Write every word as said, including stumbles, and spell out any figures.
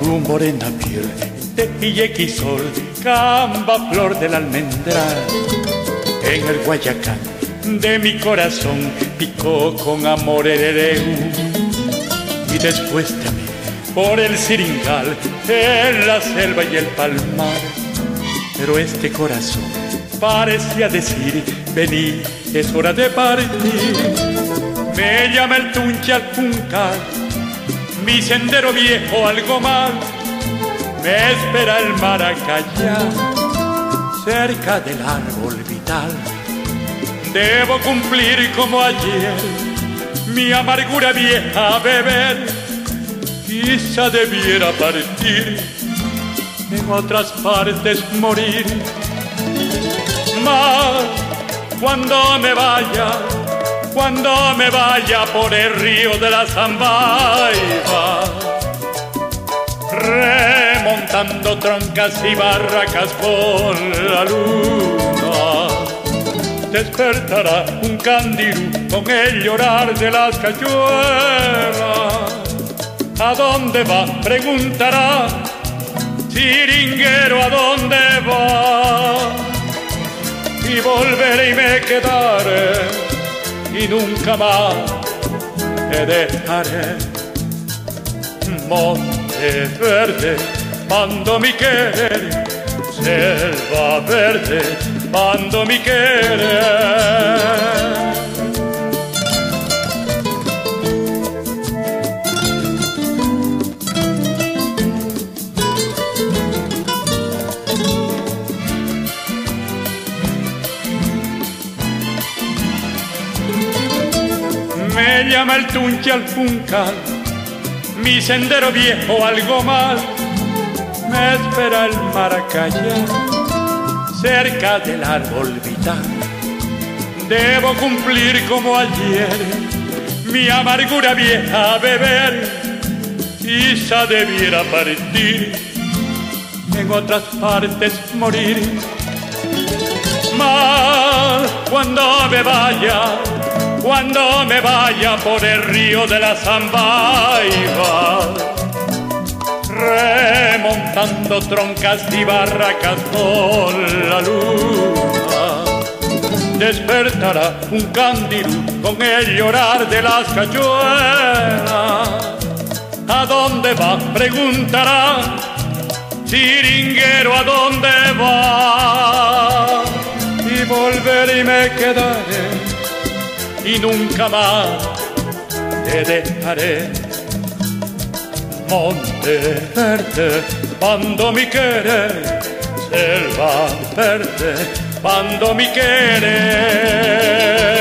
tu morena piel de Pillequisol, camba flor del almendral. En el Guayacán de mi corazón picó con amor el ereu. Y después de mí, por el Siringal, en la selva y el palmar. Pero este corazón parecía decir, vení, es hora de partir. Me llama el Tunche al Juncal, mi sendero viejo algo mal. Me espera el Maracayá, cerca del árbol vital. Debo cumplir como ayer mi amargura vieja beber. Quizá debiera partir, en otras partes morir. Mas cuando me vaya, cuando me vaya por el río de la Zambaiba, remontando troncas y barracas con la luna, despertará un candirú con el llorar de las cachuelas. ¿A dónde va? Preguntará. Siringuero, ¿a dónde va? Y volveré y me quedaré, y nunca más te dejaré. Monte verde, mando mi querer, selva verde, mando mi querer. Me llama el Tunche al Juncal, mi sendero viejo algo mal. Me espera el Maracayá, cerca del árbol vital. Debo cumplir como ayer mi amargura vieja beber. Quizá debiera partir, en otras partes morir. Mas cuando me vaya, cuando me vaya por el río de la Zambaiba, remontando troncas y barracas con la luna, despertará un candirú con el llorar de las cachuelas. ¿A dónde va? Preguntará. Siringuero, ¿a dónde va? Y volveré y me quedaré, y nunca más te dejaré. Monte verde, mando mi querer, selva verde, mando mi querer.